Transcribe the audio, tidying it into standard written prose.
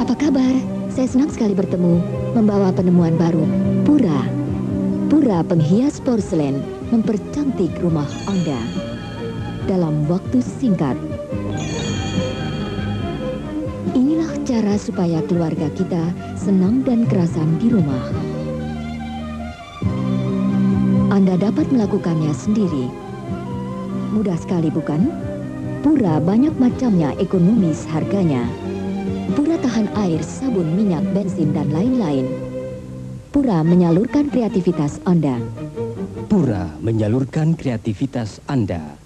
Apa kabar? Saya senang sekali bertemu, membawa penemuan baru, Pura. Pura penghias porselen mempercantik rumah Anda dalam waktu singkat. Inilah cara supaya keluarga kita senang dan kerasan di rumah. Anda dapat melakukannya sendiri. Mudah sekali bukan? Pura banyak macamnya, ekonomis harganya. Pura tahan air, sabun, minyak, bensin, dan lain-lain. Pura menyalurkan kreativitas Anda. Pura menyalurkan kreativitas Anda.